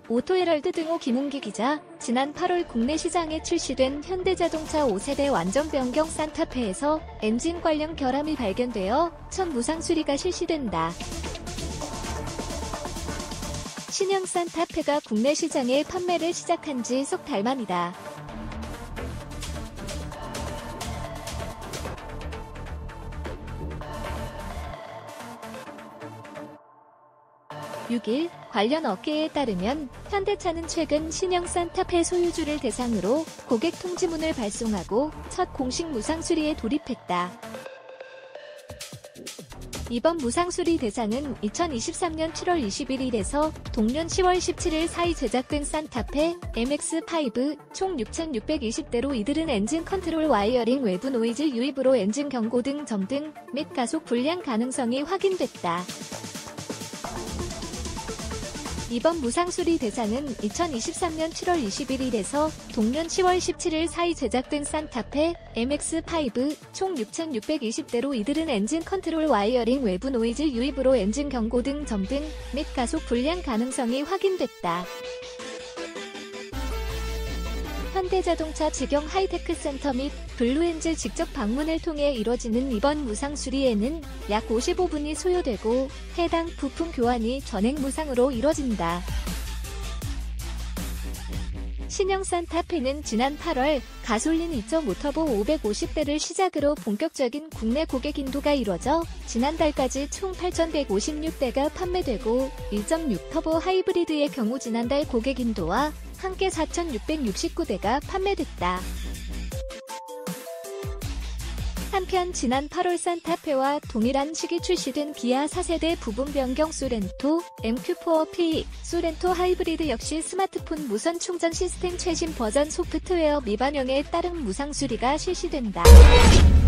오토헤럴드 등호 김웅기 기자, 지난 8월 국내 시장에 출시된 현대자동차 5세대 완전 변경 산타페에서 엔진 관련 결함이 발견되어 첫 무상 수리가 실시된다. 신형 산타페가 국내 시장에 판매를 시작한 지 석 달 만이다. (6일) 관련 업계에 따르면 현대차는 최근 신형 산타페 소유주를 대상으로 고객 통지문을 발송하고 첫 공식 무상 수리에 돌입했다. 이번 무상 수리 대상은 2023년 7월 21일에서 동년 10월 17일 사이 제작된 산타페 MX-5 총 6,620대로 이들은 엔진 컨트롤 와이어링 외부 노이즈 유입으로 엔진 경고 등 점등 및 가속 불량 가능성이 확인됐다. 이번 무상수리 대상은 2023년 7월 21일에서 동년 10월 17일 사이 제작된 산타페 MX-5 총 6,620대로 이들은 엔진 컨트롤 와이어링 외부 노이즈 유입으로 엔진 경고 등 점등 및 가속 불량 가능성이 확인됐다. 현대자동차 직영 하이테크 센터 및 블루엔즈 직접 방문을 통해 이뤄지는 이번 무상 수리에는 약 55분이 소요되고 해당 부품 교환이 전액 무상으로 이뤄진다. 신형 산타페는 지난 8월 가솔린 2.5터보 550대를 시작으로 본격적인 국내 고객 인도가 이뤄져 지난달까지 총 8,156대가 판매되고 1.6터보 하이브리드의 경우 지난달 고객 인도와 함께 4,669대가 판매됐다. 한편 지난 8월 산타페와 동일한 시기 출시된 기아 4세대 부분 변경 소렌토 MQ4P 소렌토 하이브리드 역시 스마트폰 무선 충전 시스템 최신 버전 소프트웨어 미반영에 따른 무상 수리가 실시된다.